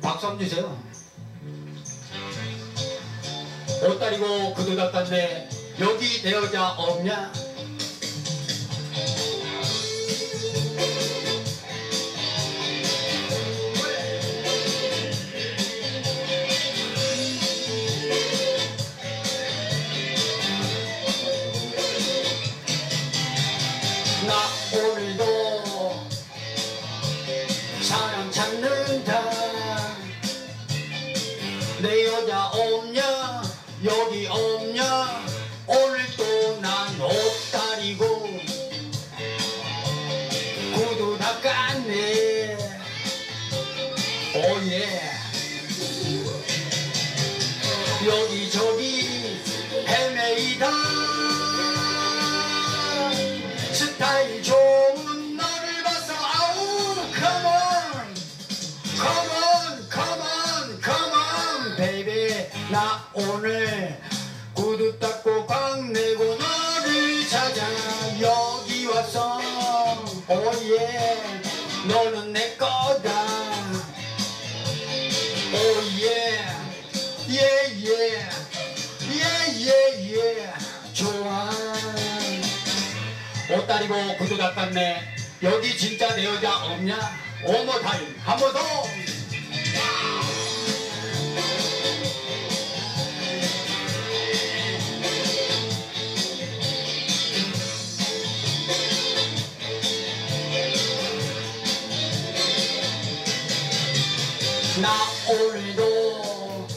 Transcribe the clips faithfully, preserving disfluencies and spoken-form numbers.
박수 한번 주세요. 옷 다리고 구두 닦았네. 여기 내 여자 없냐? 나 오늘도 사랑 찾는다. 내 여자 없냐? 여기 없냐? 오늘도 난 옷 다리고 구두 닦았네. 오예. 여기저기 헤매이다. 스타일 좋은 너를 봐서 아우 come on come on come on come on baby. 나 오늘 구두 닦고 광내고 너를 찾아 여기 왔어. 오예. 너는 내 거다. 오예. 예예 예예예. 좋아. 옷 다리고 구두 닦았네. 여기 진짜 내 여자 없냐? 오모 타임 한 번 더. 나 오늘도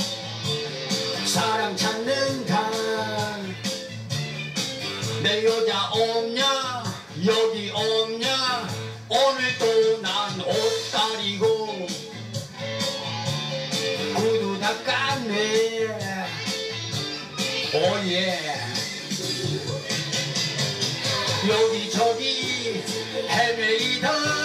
사랑 찾는다. 내 여자 없냐? 여기 없냐? 오늘도 난 옷 다리고 구두 닦았네. 오예. 여기저기 헤매이다.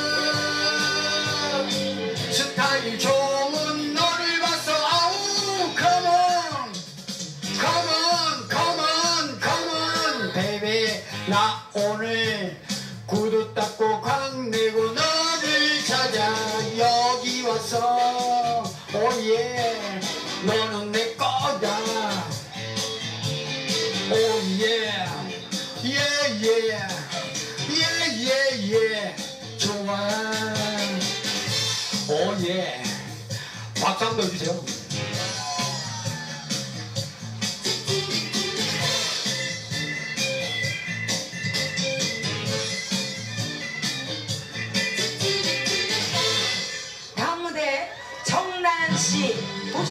스타일 좋은 너를 봐서 아우 come on come on come on come on baby. 나 오늘 구두 닦고 광내고 너를 찾아 여기 왔어. 오예. 너는 내 거다. 오예. 예예 예예예. 좋아. 오예. 박수 한 번 더 주세요. 다음 무대 정란씨.